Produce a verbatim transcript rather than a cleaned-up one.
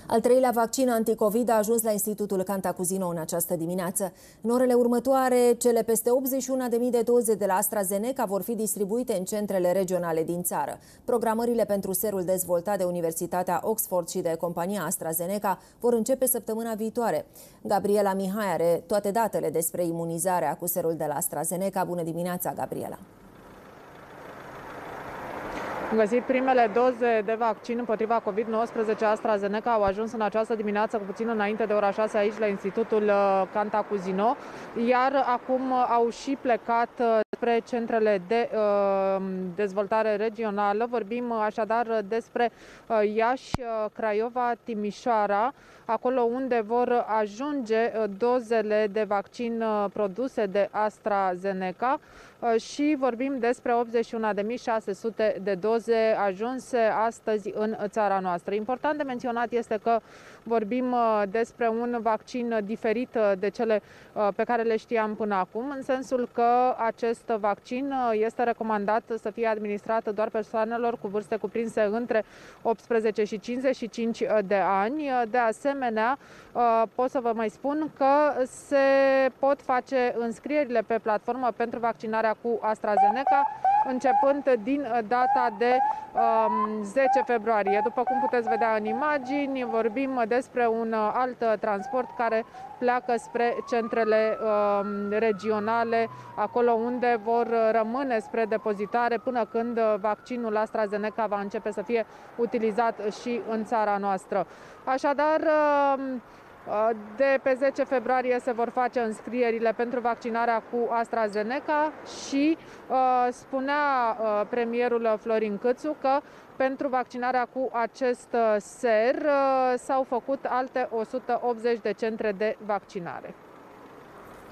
Al treilea vaccin anticovid a ajuns la Institutul Cantacuzino în această dimineață. În orele următoare, cele peste optzeci și unu de mii de doze de la AstraZeneca vor fi distribuite în centrele regionale din țară. Programările pentru serul dezvoltat de Universitatea Oxford și de compania AstraZeneca vor începe săptămâna viitoare. Gabriela Mihai are toate datele despre imunizarea cu serul de la AstraZeneca. Bună dimineața, Gabriela! Am găsit primele doze de vaccin împotriva COVID nouăsprezece AstraZeneca au ajuns în această dimineață, cu puțin înainte de ora șase, aici la Institutul Cantacuzino, iar acum au și plecat spre centrele de uh, dezvoltare regională. Vorbim așadar despre uh, Iași, uh, Craiova, Timișoara, acolo unde vor ajunge uh, dozele de vaccin uh, produse de AstraZeneca uh, și vorbim despre optzeci și unu de mii șase sute de doze ajunse astăzi în țara noastră. Important de menționat este că vorbim uh, despre un vaccin diferit de cele uh, pe care le știam până acum, în sensul că acest vaccin este recomandat să fie administrat doar persoanelor cu vârste cuprinse între optsprezece și cincizeci și cinci de ani. De asemenea, pot să vă mai spun că se pot face înscrierile pe platformă pentru vaccinarea cu AstraZeneca începând din data de zece februarie. După cum puteți vedea în imagini, vorbim despre un alt transport care pleacă spre centrele regionale, acolo unde vor rămâne spre depozitare până când vaccinul AstraZeneca va începe să fie utilizat și în țara noastră. Așadar, de pe zece februarie se vor face înscrierile pentru vaccinarea cu AstraZeneca și uh, spunea uh, premierul Florin Câțu că pentru vaccinarea cu acest ser uh, s-au făcut alte o sută optzeci de centre de vaccinare.